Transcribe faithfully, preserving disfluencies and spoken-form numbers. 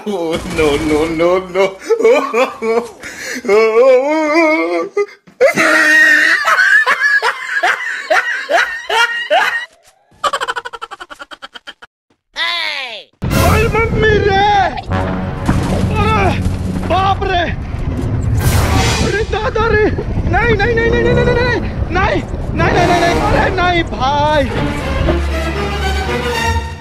Oh, no, no, no, no. ओए mummy रे! अरे बाप रे! अरे दादा रे! नहीं नहीं नहीं नहीं नहीं नहीं नहीं नहीं नहीं नहीं नहीं नहीं नहीं अरे नहीं भाई!